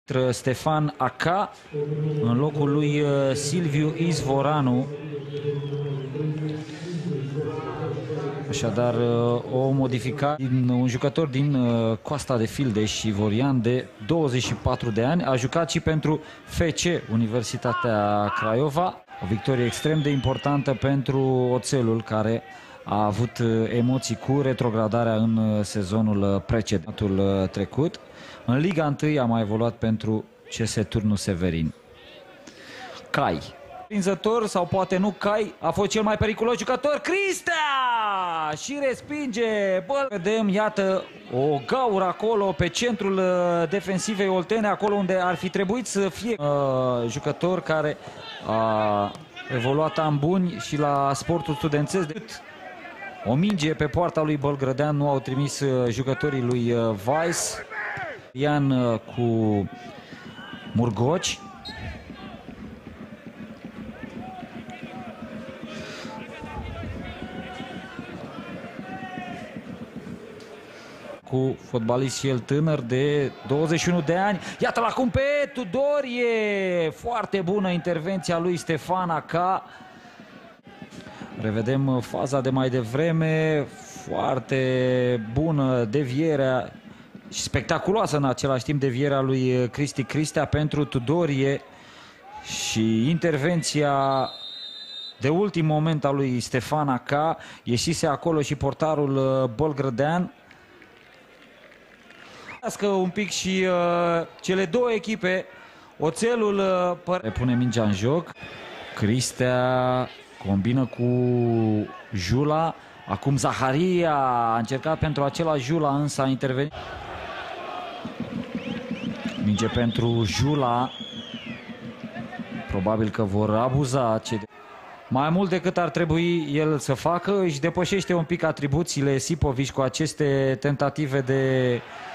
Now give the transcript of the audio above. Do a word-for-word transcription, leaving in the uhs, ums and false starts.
Stefan Aca în locul lui Silviu Izvoranu. Așadar, o modificare din un jucător din Coasta de Fildeș, ivorian de douăzeci și patru de ani, a jucat și pentru F C Universitatea Craiova. O victorie extrem de importantă pentru Oțelul, care a avut emoții cu retrogradarea în sezonul precedentul trecut. În Liga unu a mai evoluat pentru C S Turnu Severin. Cai. Prinzător sau poate nu Cai a fost cel mai periculos jucător. Cristea! Și respinge. Bă, vedem, iată, o gaură acolo pe centrul defensivei oltene, acolo unde ar fi trebuit să fie uh, jucător care a evoluat ani buni și la sportul studențesc. O minge pe poarta lui Bălgrădean, nu au trimis jucătorii lui Weiss. Ian cu Murgoci. Cu fotbalist și el tânăr de douăzeci și unu de ani. Iată-l acum pe Tudorie. Foarte bună intervenția lui Stefan Aca. Revedem faza de mai devreme. Foarte bună devierea și spectaculoasă în același timp devierea lui Cristi Cristea pentru Tudorie și intervenția de ultim moment a lui Stefan Aca. Ieșise acolo și portarul Bălgrădean. Un pic și uh, cele două echipe. Oțelul uh, pune mingea în joc. Cristea combină cu Jula. Acum Zaharia a încercat pentru acela Jula, însă a intervenit. Minge pentru Jula. Probabil că vor abuza. Mai mult decât ar trebui el să facă, își depășește un pic atribuțiile Sipovici cu aceste tentative de